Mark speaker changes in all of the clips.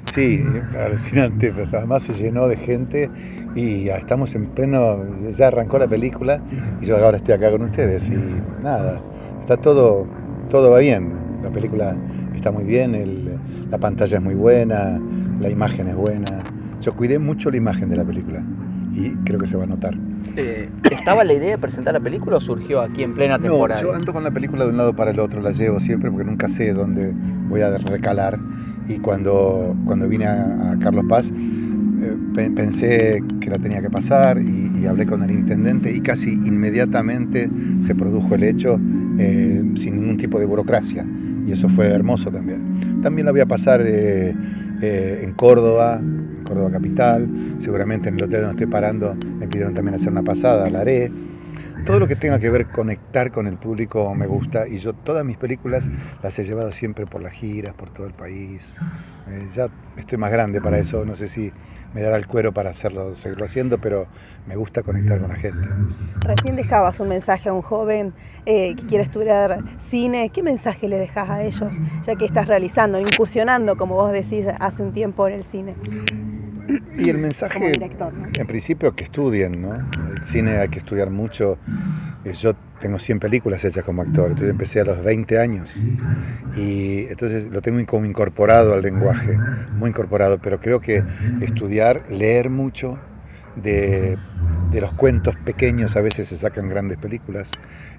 Speaker 1: Sí, alucinante, pero además se llenó de gente y ya estamos en pleno, ya arrancó la película y yo ahora estoy acá con ustedes y nada, está todo va bien, la película está muy bien, la pantalla es muy buena, la imagen es buena, yo cuidé mucho la imagen de la película y creo que se va a notar.
Speaker 2: ¿Estaba la idea de presentar la película o surgió aquí en plena
Speaker 1: No,
Speaker 2: temporada?
Speaker 1: yo ando con la película de un lado para el otro, la llevo siempre porque nunca sé dónde voy a recalar. Y cuando vine a Carlos Paz, pensé que la tenía que pasar y hablé con el intendente y casi inmediatamente se produjo el hecho sin ningún tipo de burocracia. Y eso fue hermoso también. También la voy a pasar en Córdoba capital, seguramente en el hotel donde estoy parando me pidieron también hacer una pasada, la haré. Todo lo que tenga que ver conectar con el público me gusta y yo todas mis películas las he llevado siempre por las giras, por todo el país. Ya estoy más grande para eso, no sé si me dará el cuero para hacerlo, seguirlo haciendo, pero me gusta conectar con la gente.
Speaker 3: Recién dejabas un mensaje a un joven que quiere estudiar cine. ¿Qué mensaje le dejas a ellos, ya que estás realizando, incursionando, como vos decís, hace un tiempo en el cine?
Speaker 1: Y el mensaje,
Speaker 3: como director, ¿no?
Speaker 1: En principio, que estudien, ¿no? El cine hay que estudiar mucho. Yo tengo 100 películas hechas como actor, entonces empecé a los 20 años y entonces lo tengo como incorporado al lenguaje, muy incorporado, pero creo que estudiar, leer mucho, de, de los cuentos pequeños a veces se sacan grandes películas,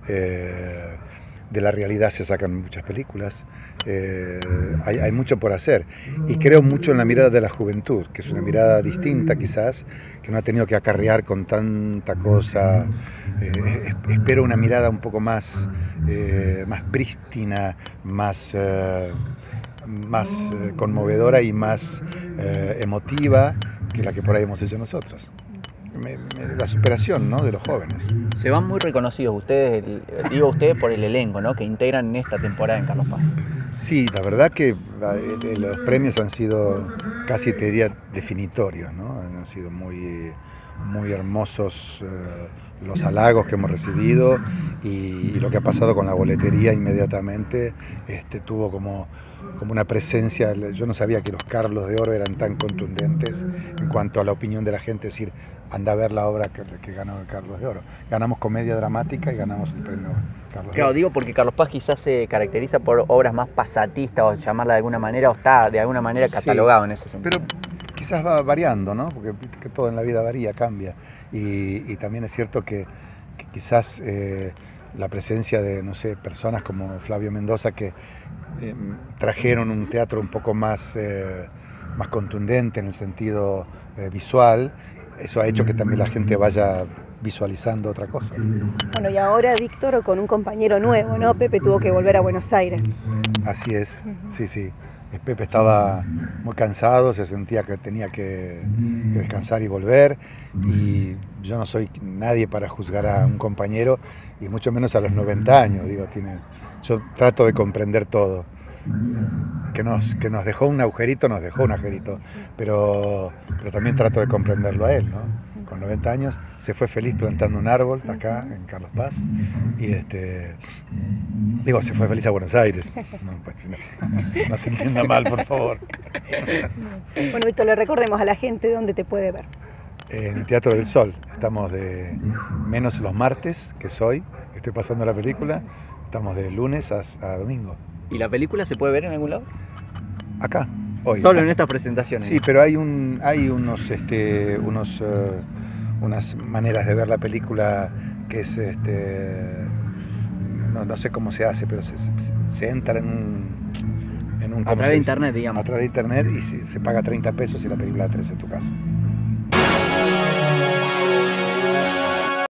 Speaker 1: de la realidad se sacan muchas películas, hay mucho por hacer y creo mucho en la mirada de la juventud, que es una mirada distinta quizás, que no ha tenido que acarrear con tanta cosa. Espero una mirada un poco más prístina, más conmovedora y más emotiva que la que por ahí hemos hecho nosotros. La superación, ¿no?, de los jóvenes.
Speaker 2: Se van muy reconocidos ustedes, digo ustedes por el elenco, ¿no?, que integran en esta temporada en Carlos Paz.
Speaker 1: Sí, la verdad que los premios han sido casi, te diría, definitorios, ¿no? Han sido muy hermosos los halagos que hemos recibido y lo que ha pasado con la boletería inmediatamente tuvo como una presencia. Yo no sabía que los Carlos de Oro eran tan contundentes en cuanto a la opinión de la gente, es decir, anda a ver la obra que ganó el Carlos de Oro. Ganamos comedia dramática y ganamos el premio Carlos de Oro.
Speaker 2: Digo porque Carlos Paz quizás se caracteriza por obras más pasatistas, o llamarla de alguna manera, o está de alguna manera catalogado, sí, en ese sentido.
Speaker 1: Pero quizás va variando, ¿no? Porque todo en la vida varía, cambia. Y también es cierto que quizás la presencia de, no sé, personas como Flavio Mendoza que trajeron un teatro un poco más contundente en el sentido visual, eso ha hecho que también la gente vaya visualizando otra cosa.
Speaker 3: Bueno, y ahora Víctor con un compañero nuevo, ¿no? Pepe tuvo que volver a Buenos Aires.
Speaker 1: Así es, sí. Pepe estaba muy cansado, se sentía que tenía que descansar y volver, y yo no soy nadie para juzgar a un compañero, y mucho menos a los 90 años, digo, yo trato de comprender todo. Que nos dejó un agujerito, pero también trato de comprenderlo a él, ¿no? Con 90 años se fue feliz plantando un árbol acá en Carlos Paz y se fue feliz a Buenos Aires. No se entienda mal, por favor.
Speaker 3: Bueno, Víctor, le recordemos a la gente dónde te puede ver.
Speaker 1: En el Teatro del Sol, estamos de menos los martes, que estoy pasando la película, estamos de lunes a domingo.
Speaker 2: ¿Y la película se puede ver en algún lado?
Speaker 1: Acá, hoy.
Speaker 2: Solo en estas presentaciones.
Speaker 1: Sí, pero hay unas maneras de ver la película que es, no sé cómo se hace, pero se entra en un
Speaker 2: a través de internet, digamos.
Speaker 1: A través de internet y se paga 30 pesos y la película a 3 en tu casa.